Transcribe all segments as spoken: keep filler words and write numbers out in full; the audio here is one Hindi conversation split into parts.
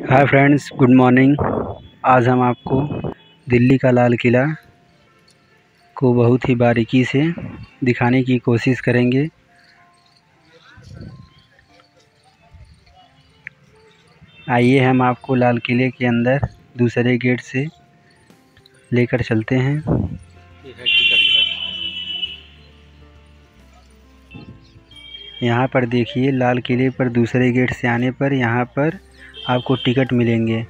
Hi friends, good morning. आज हम आपको दिल्ली का लाल किला को बहुत ही बारीकी से दिखाने की कोशिश करेंगे। आइए हम आपको लाल किले के अंदर दूसरे गेट से लेकर चलते हैं। यहाँ पर देखिए, लाल किले पर दूसरे गेट से आने पर यहाँ पर आपको टिकट मिलेंगे।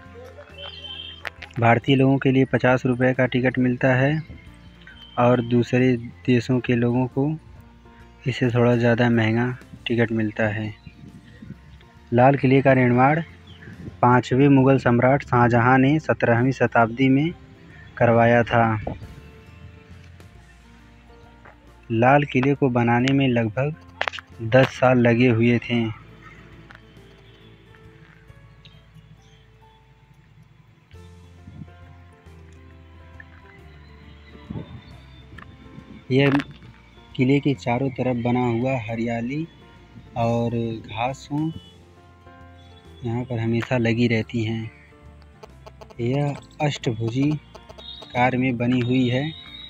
भारतीय लोगों के लिए पचास रुपये का टिकट मिलता है और दूसरे देशों के लोगों को इससे थोड़ा ज़्यादा महंगा टिकट मिलता है। लाल किले का निर्माण पाँचवें मुग़ल सम्राट शाहजहां ने सत्रहवीं शताब्दी में करवाया था। लाल किले को बनाने में लगभग दस साल लगे हुए थे। यह किले के चारों तरफ बना हुआ हरियाली और घासों यहाँ पर हमेशा लगी रहती हैं। यह अष्टभुजी कार में बनी हुई है।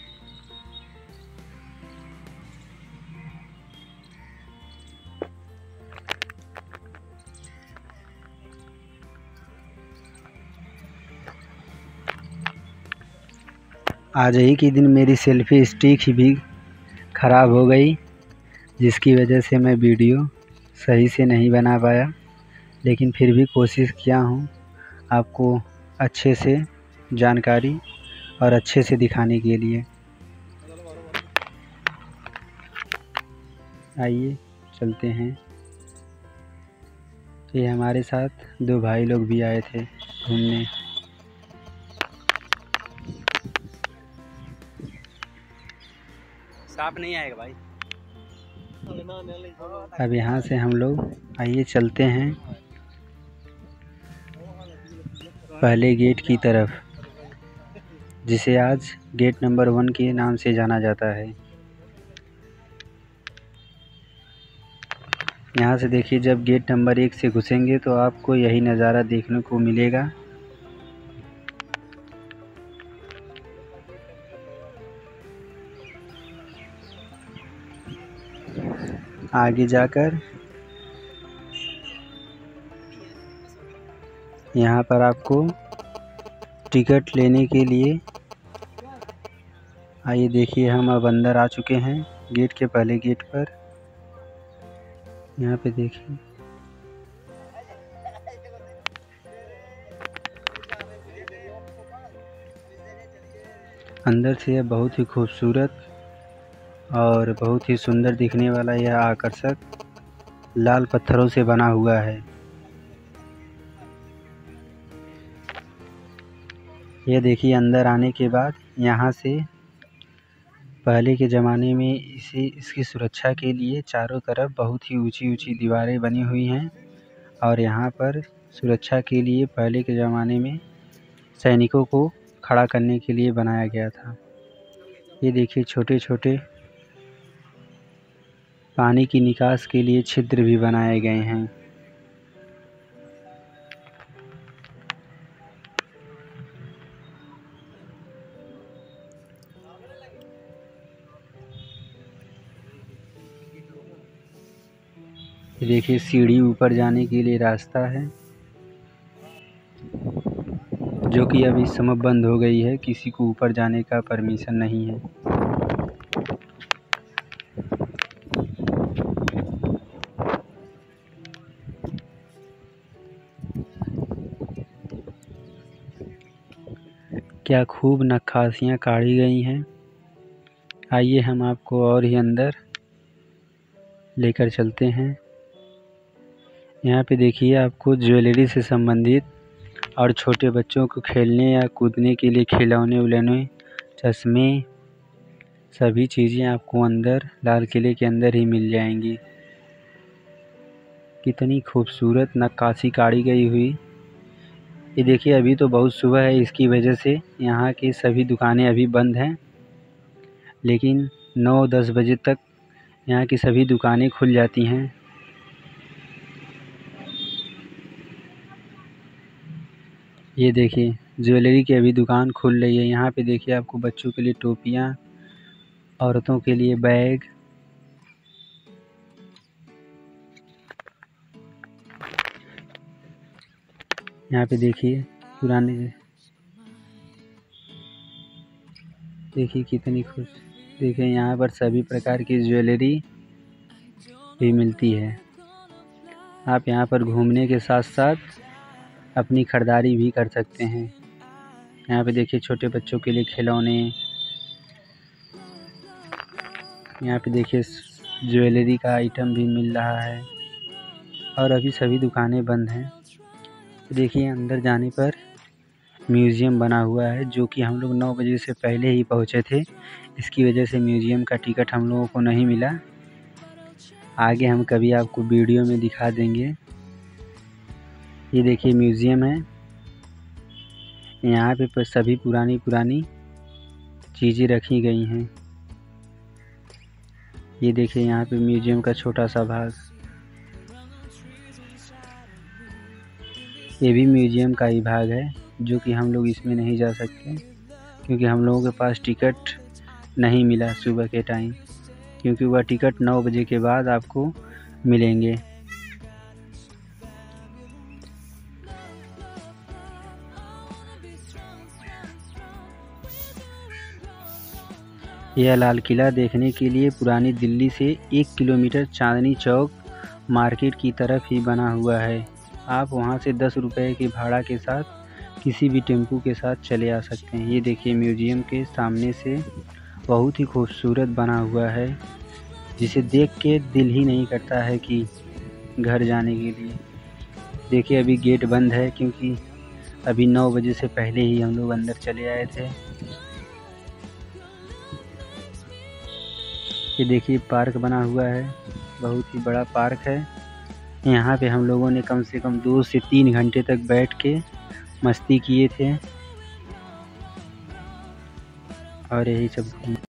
आज ही के दिन मेरी सेल्फी स्टिक ही भी ख़राब हो गई, जिसकी वजह से मैं वीडियो सही से नहीं बना पाया, लेकिन फिर भी कोशिश किया हूँ आपको अच्छे से जानकारी और अच्छे से दिखाने के लिए। आइए चलते हैं। ये हमारे साथ दो भाई लोग भी आए थे घूमने। साफ नहीं आएगा भाई। अब यहाँ से हम लोग आइए चलते हैं पहले गेट की तरफ, जिसे आज गेट नंबर वन के नाम से जाना जाता है। यहाँ से देखिए, जब गेट नंबर एक से घुसेंगे तो आपको यही नज़ारा देखने को मिलेगा। आगे जाकर यहाँ पर आपको टिकट लेने के लिए, आइए देखिए, हम अब अंदर आ चुके हैं गेट के पहले गेट पर। यहाँ पे देखिए, अंदर से यह बहुत ही खूबसूरत और बहुत ही सुंदर दिखने वाला यह आकर्षक लाल पत्थरों से बना हुआ है। यह देखिए, अंदर आने के बाद यहाँ से पहले के ज़माने में इसे इसकी सुरक्षा के लिए चारों तरफ बहुत ही ऊंची ऊंची दीवारें बनी हुई हैं और यहाँ पर सुरक्षा के लिए पहले के ज़माने में सैनिकों को खड़ा करने के लिए बनाया गया था। ये देखिए, छोटे छोटे पानी की निकास के लिए छिद्र भी बनाए गए हैं। ये देखिए, सीढ़ी ऊपर जाने के लिए रास्ता है, जो कि अभी इस समय बंद हो गई है। किसी को ऊपर जाने का परमिशन नहीं है। क्या खूब नक्काशियाँ काढ़ी गई हैं। आइए हम आपको और ही अंदर लेकर चलते हैं। यहाँ पे देखिए, आपको ज्वेलरी से संबंधित और छोटे बच्चों को खेलने या कूदने के लिए खिलौने उलौने, चश्मे, सभी चीज़ें आपको अंदर लाल किले के अंदर ही मिल जाएंगी। कितनी खूबसूरत नक्काशी काढ़ी गई हुई। ये देखिए, अभी तो बहुत सुबह है, इसकी वजह से यहाँ की सभी दुकानें अभी बंद हैं, लेकिन नौ दस बजे तक यहाँ की सभी दुकानें खुल जाती हैं। ये देखिए ज्वेलरी की अभी दुकान खुल रही है। यहाँ पे देखिए आपको बच्चों के लिए टोपियाँ, औरतों के लिए बैग, यहाँ पे देखिए पुराने, देखिए कितनी खुश, देखिए यहाँ पर सभी प्रकार की ज्वेलरी भी मिलती है। आप यहाँ पर घूमने के साथ साथ अपनी खरीदारी भी कर सकते हैं। यहाँ पे देखिए छोटे बच्चों के लिए खिलौने, यहाँ पे देखिए ज्वेलरी का आइटम भी मिल रहा है और अभी सभी दुकानें बंद हैं। देखिए अंदर जाने पर म्यूज़ियम बना हुआ है, जो कि हम लोग नौ बजे से पहले ही पहुँचे थे। इसकी वजह से म्यूज़ियम का टिकट हम लोगों को नहीं मिला। आगे हम कभी आपको वीडियो में दिखा देंगे। ये देखिए म्यूज़ियम है, यहाँ पे सभी पुरानी पुरानी चीज़ें रखी गई हैं। ये देखिए यहाँ पे म्यूज़ियम का छोटा सा भाग, ये भी म्यूज़ियम का ही भाग है, जो कि हम लोग इसमें नहीं जा सकते क्योंकि हम लोगों के पास टिकट नहीं मिला सुबह के टाइम, क्योंकि वह टिकट नौ बजे के बाद आपको मिलेंगे। यह लाल किला देखने के लिए पुरानी दिल्ली से एक किलोमीटर चांदनी चौक मार्केट की तरफ ही बना हुआ है। आप वहां से दस रुपये के भाड़ा के साथ किसी भी टेम्पू के साथ चले आ सकते हैं। ये देखिए म्यूज़ियम के सामने से बहुत ही खूबसूरत बना हुआ है, जिसे देख के दिल ही नहीं करता है कि घर जाने के लिए। देखिए अभी गेट बंद है क्योंकि अभी नौ बजे से पहले ही हम लोग अंदर चले आए थे। ये देखिए पार्क बना हुआ है, बहुत ही बड़ा पार्क है। यहाँ पे हम लोगों ने कम से कम दो से तीन घंटे तक बैठ के मस्ती किए थे और यही सब